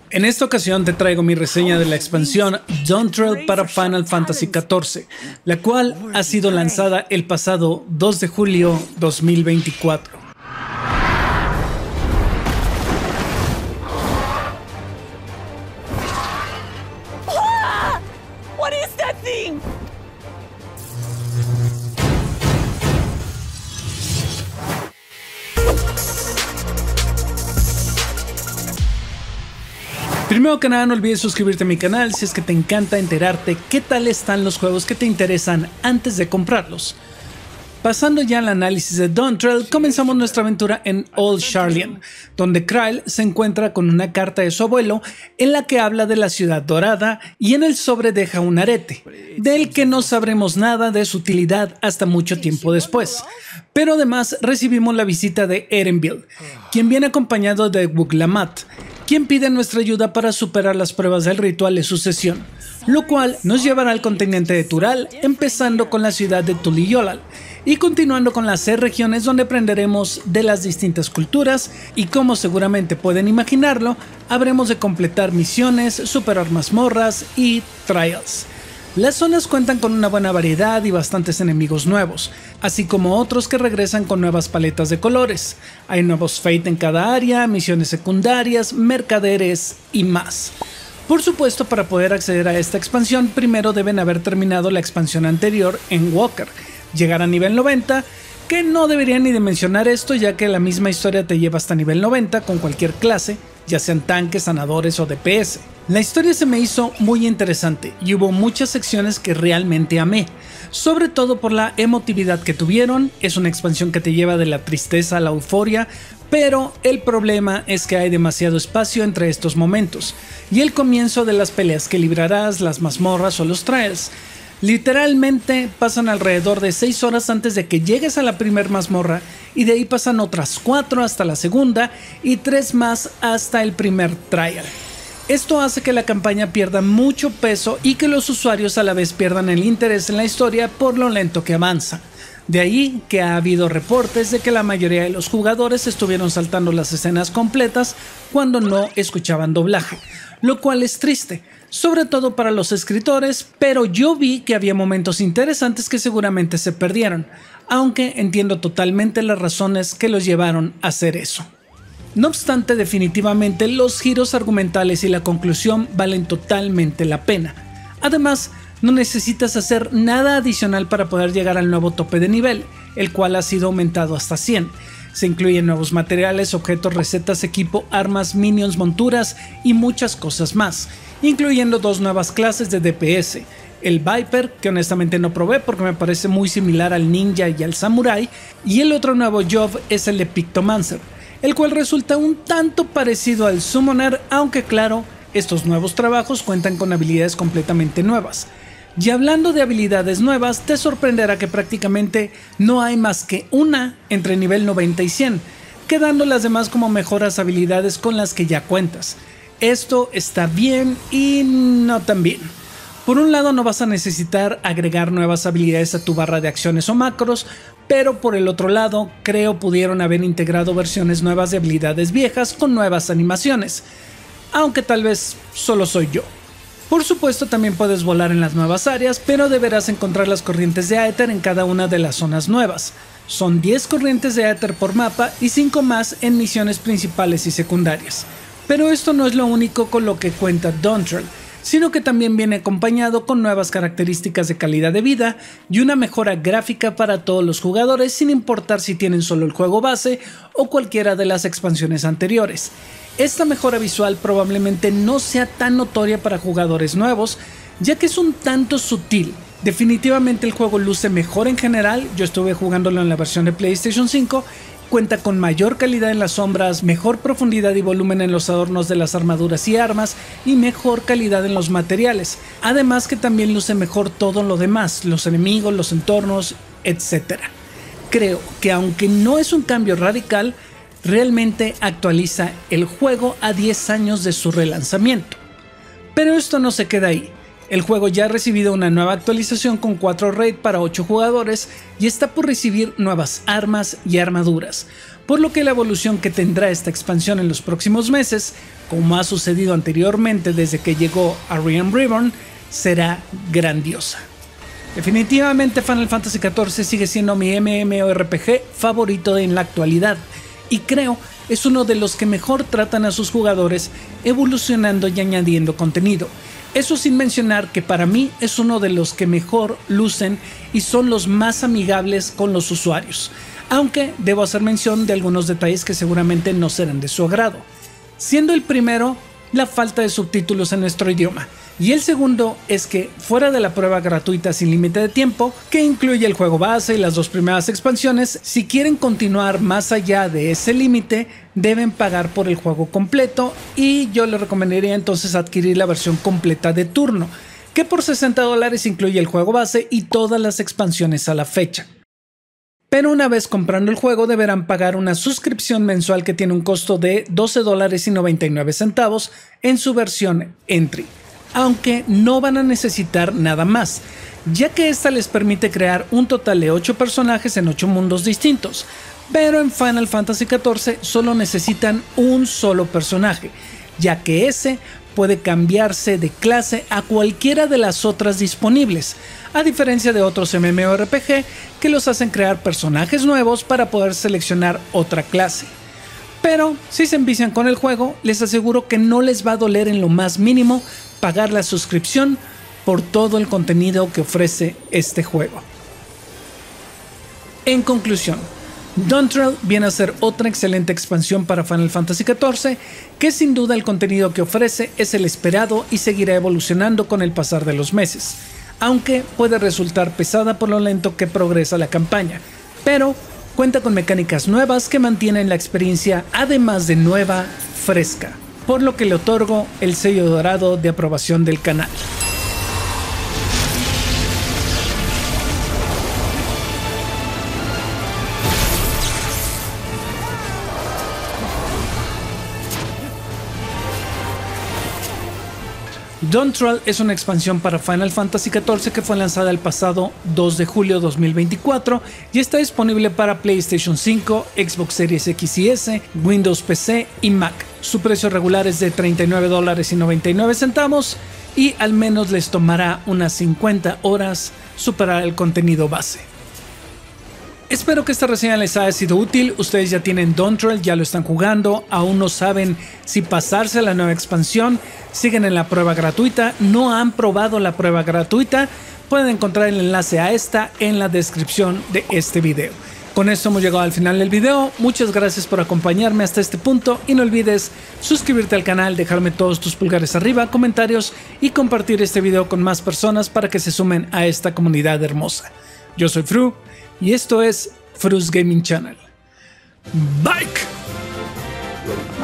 En esta ocasión te traigo mi reseña de la expansión Dawntrail para Final Fantasy XIV, la cual ha sido lanzada el pasado 2 de julio 2024. What is that thing? Primero que nada, no olvides suscribirte a mi canal si es que te encanta enterarte qué tal están los juegos que te interesan antes de comprarlos. Pasando ya al análisis de Dawntrail, comenzamos nuestra aventura en Old Sharlayan, donde Krile se encuentra con una carta de su abuelo en la que habla de la ciudad dorada y en el sobre deja un arete, del que no sabremos nada de su utilidad hasta mucho tiempo después. Pero además recibimos la visita de Erenville, quien viene acompañado de Wuglamat, quien pide nuestra ayuda para superar las pruebas del ritual de sucesión, lo cual nos llevará al continente de Tural, empezando con la ciudad de Tuliyollal y continuando con las 6 regiones donde aprenderemos de las distintas culturas y, como seguramente pueden imaginarlo, habremos de completar misiones, superar mazmorras y trials. Las zonas cuentan con una buena variedad y bastantes enemigos nuevos, así como otros que regresan con nuevas paletas de colores. Hay nuevos Fate en cada área, misiones secundarias, mercaderes y más. Por supuesto, para poder acceder a esta expansión, primero deben haber terminado la expansión anterior en Walker, llegar a nivel 90, que no debería ni de mencionar esto, ya que la misma historia te lleva hasta nivel 90 con cualquier clase, ya sean tanques, sanadores o DPS. La historia se me hizo muy interesante y hubo muchas secciones que realmente amé, sobre todo por la emotividad que tuvieron. Es una expansión que te lleva de la tristeza a la euforia, pero el problema es que hay demasiado espacio entre estos momentos y el comienzo de las peleas que librarás, las mazmorras o los trials. Literalmente pasan alrededor de 6 horas antes de que llegues a la primer mazmorra y de ahí pasan otras 4 hasta la segunda y 3 más hasta el primer trial. Esto hace que la campaña pierda mucho peso y que los usuarios a la vez pierdan el interés en la historia por lo lento que avanza. De ahí que ha habido reportes de que la mayoría de los jugadores estuvieron saltando las escenas completas cuando no escuchaban doblaje, lo cual es triste, sobre todo para los escritores, pero yo vi que había momentos interesantes que seguramente se perdieron, aunque entiendo totalmente las razones que los llevaron a hacer eso. No obstante, definitivamente los giros argumentales y la conclusión valen totalmente la pena. Además, no necesitas hacer nada adicional para poder llegar al nuevo tope de nivel, el cual ha sido aumentado hasta 100. Se incluyen nuevos materiales, objetos, recetas, equipo, armas, minions, monturas y muchas cosas más, incluyendo 2 nuevas clases de DPS. El Viper, que honestamente no probé porque me parece muy similar al ninja y al samurai, y el otro nuevo job es el de Pictomancer, el cual resulta un tanto parecido al Summoner, aunque claro, estos nuevos trabajos cuentan con habilidades completamente nuevas. Y hablando de habilidades nuevas, te sorprenderá que prácticamente no hay más que una entre nivel 90 y 100, quedando las demás como mejoras habilidades con las que ya cuentas. Esto está bien y no tan bien. Por un lado, no vas a necesitar agregar nuevas habilidades a tu barra de acciones o macros, pero por el otro lado, creo pudieron haber integrado versiones nuevas de habilidades viejas con nuevas animaciones, aunque tal vez solo soy yo. Por supuesto, también puedes volar en las nuevas áreas, pero deberás encontrar las corrientes de Aether en cada una de las zonas nuevas. Son 10 corrientes de Aether por mapa y 5 más en misiones principales y secundarias. Pero esto no es lo único con lo que cuenta Dawntrail, sino que también viene acompañado con nuevas características de calidad de vida y una mejora gráfica para todos los jugadores, sin importar si tienen solo el juego base o cualquiera de las expansiones anteriores. Esta mejora visual probablemente no sea tan notoria para jugadores nuevos, ya que es un tanto sutil. Definitivamente el juego luce mejor en general. Yo estuve jugándolo en la versión de PlayStation 5, cuenta con mayor calidad en las sombras, mejor profundidad y volumen en los adornos de las armaduras y armas y mejor calidad en los materiales. Además que también luce mejor todo lo demás, los enemigos, los entornos, etc. Creo que aunque no es un cambio radical, realmente actualiza el juego a 10 años de su relanzamiento. Pero esto no se queda ahí. El juego ya ha recibido una nueva actualización con 4 raids para 8 jugadores y está por recibir nuevas armas y armaduras. por lo que la evolución que tendrá esta expansión en los próximos meses, como ha sucedido anteriormente desde que llegó a Realm Reborn, será grandiosa. Definitivamente Final Fantasy XIV sigue siendo mi MMORPG favorito en la actualidad y creo es uno de los que mejor tratan a sus jugadores evolucionando y añadiendo contenido. Eso sin mencionar que para mí es uno de los que mejor lucen y son los más amigables con los usuarios, aunque debo hacer mención de algunos detalles que seguramente no serán de su agrado, siendo el primero la falta de subtítulos en nuestro idioma, y el segundo es que fuera de la prueba gratuita sin límite de tiempo, que incluye el juego base y las 2 primeras expansiones, si quieren continuar más allá de ese límite deben pagar por el juego completo, y yo les recomendaría entonces adquirir la versión completa de turno, que por $60 incluye el juego base y todas las expansiones a la fecha. Pero una vez comprando el juego deberán pagar una suscripción mensual que tiene un costo de $12.99 en su versión Entry, aunque no van a necesitar nada más, ya que esta les permite crear un total de 8 personajes en 8 mundos distintos, pero en Final Fantasy XIV solo necesitan un solo personaje, ya que ese puede cambiarse de clase a cualquiera de las otras disponibles, a diferencia de otros MMORPG que los hacen crear personajes nuevos para poder seleccionar otra clase. Pero si se envician con el juego, les aseguro que no les va a doler en lo más mínimo pagar la suscripción por todo el contenido que ofrece este juego. En conclusión, Dawntrail viene a ser otra excelente expansión para Final Fantasy XIV, que sin duda el contenido que ofrece es el esperado y seguirá evolucionando con el pasar de los meses, aunque puede resultar pesada por lo lento que progresa la campaña, pero cuenta con mecánicas nuevas que mantienen la experiencia además de nueva, fresca, por lo que le otorgo el sello dorado de aprobación del canal. Dawntrail es una expansión para Final Fantasy XIV que fue lanzada el pasado 2 de julio de 2024 y está disponible para PlayStation 5, Xbox Series X y S, Windows PC y Mac. Su precio regular es de $39.99 y al menos les tomará unas 50 horas superar el contenido base. Espero que esta reseña les haya sido útil. Ustedes ya tienen Dawntrail, ya lo están jugando, aún no saben si pasarse a la nueva expansión, siguen en la prueba gratuita, no han probado la prueba gratuita, pueden encontrar el enlace a esta en la descripción de este video. Con esto hemos llegado al final del video, muchas gracias por acompañarme hasta este punto y no olvides suscribirte al canal, dejarme todos tus pulgares arriba, comentarios y compartir este video con más personas para que se sumen a esta comunidad hermosa. Yo soy Fru y esto es Fru's Gaming Channel. Bye.